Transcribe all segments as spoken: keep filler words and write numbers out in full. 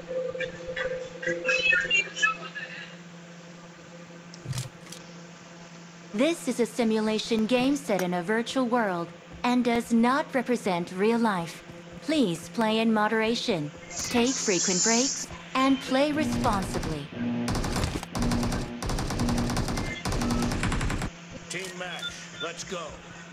This is a simulation game set in a virtual world and does not represent real life. Please play in moderation, take frequent breaks, and play responsibly. Team match, let's go.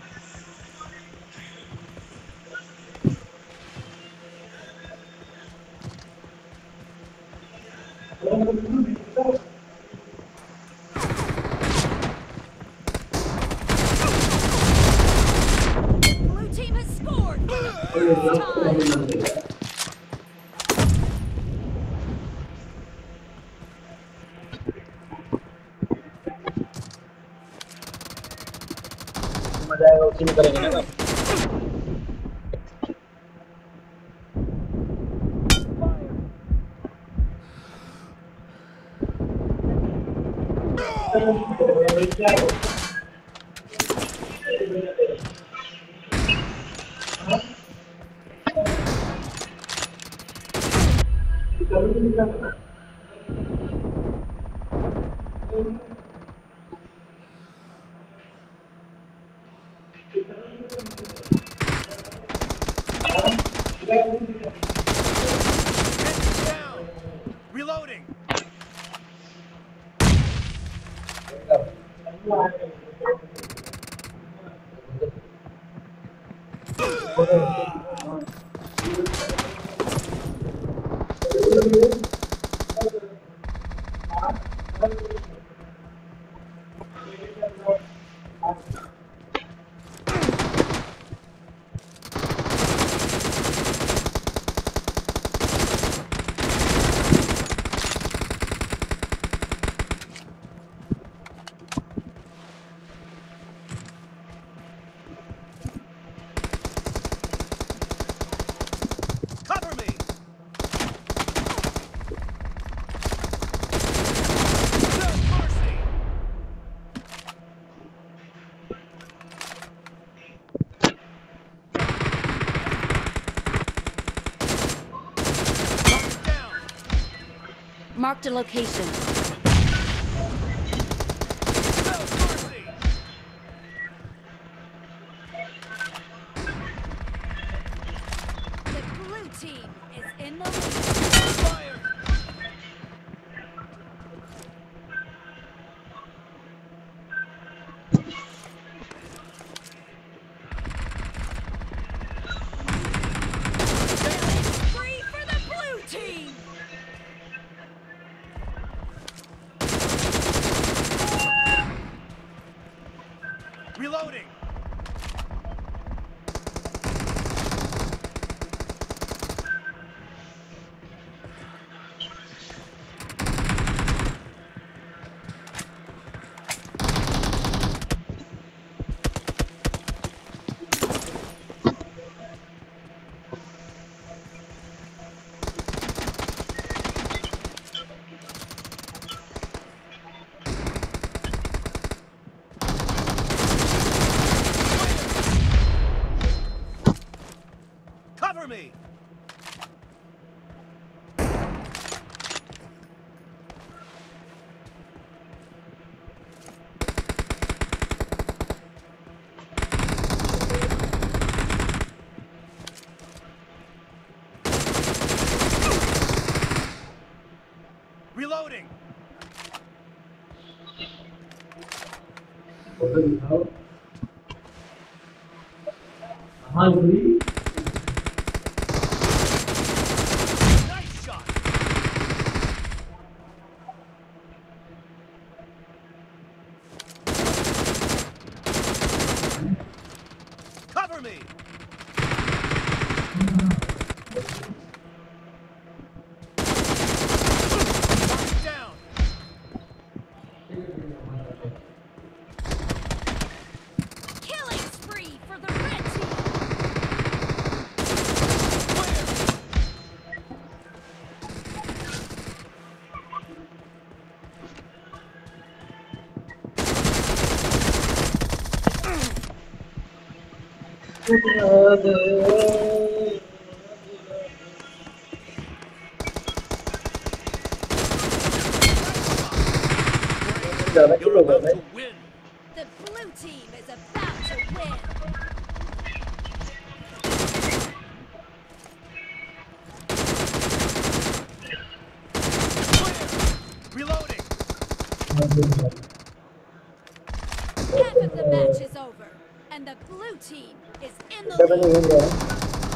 Blue team has scored for the first time. मजा आएगा उसी में करेंगे ना Down. Reloading. Cover me. No mercy. Locked down. Marked a location. No mercy. The blue team is in the lead. Fire. Free for the blue team! Reloading. Cover me. Reloading. हाँ जी Nice shot. Cover me. Locked down. Killing spree for the red team! ज़्यादा किल You're हो गया about भाई. to win. The blue team is about to win. Clear. Reloading. Half of the match is over, and the blue team is in the double lead. हो गया.